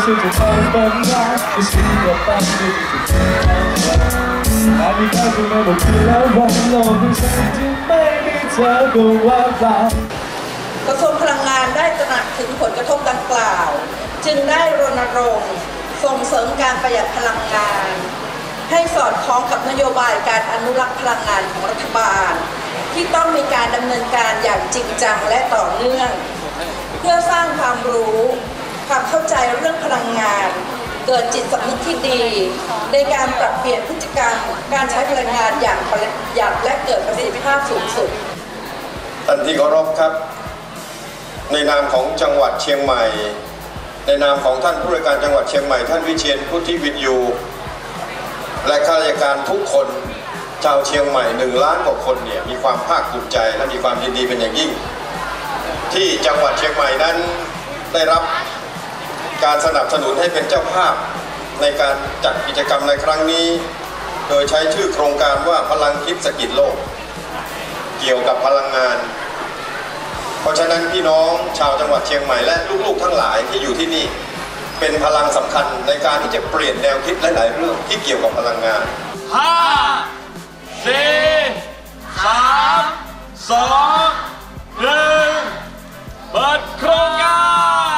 ฉันจะทำฝันร้ายจะสู้กับฝันที่จะแต่มีใครที่ไม่บอกที่แล้ววันโลกที่ฉันที่ไม่มีเธอก็ว่าเปล่ากระทรวงพลังงานได้ตระหนักถึงผลกระทบดังกล่าวจึงได้รณรงค์ส่งเสริมการประหยัดพลังงานให้สอดคล้องกับนโยบายการอนุรักษ์พลังงานของรัฐบาลที่ต้องมีการดำเนินการอย่างจริงจังและต่อเนื่องเพื่อสร้างความรู้ความเข้าใจเรื่องพลังงานเกิดจิตสำนึกที่ดีในการปรับเปลี่ยนพฤติกรรมการใช้พลังงานอย่างประหยัดและเกิดประสิทธิภาพสูงสุดท่านที่เคารพครับในนามของจังหวัดเชียงใหม่ในนามของท่านผู้ว่าการจังหวัดเชียงใหม่ท่านวิเชียรพุทธิวินยูและข้าราชการทุกคนชาวเชียงใหม่1 ล้านกว่าคนเนี่ยมีความภาคภูมิใจและมีความยินดีเป็นอย่างยิ่งที่จังหวัดเชียงใหม่นั้นได้รับการสนับสนุนให้เป็นเจ้าภาพในการจัดกิจกรรมในครั้งนี้โดยใช้ชื่อโครงการว่าพลังคิดสกิดโลกเกี่ยวกับพลังงานเพราะฉะนั้นพี่น้องชาวจังหวัดเชียงใหม่และลูกๆทั้งหลายที่อยู่ที่นี่เป็นพลังสำคัญในการที่จะเปลี่ยนแนวคิดหลายๆเรื่องที่เกี่ยวกับพลังงาน 5 4 3 2 1เปิดโครงการ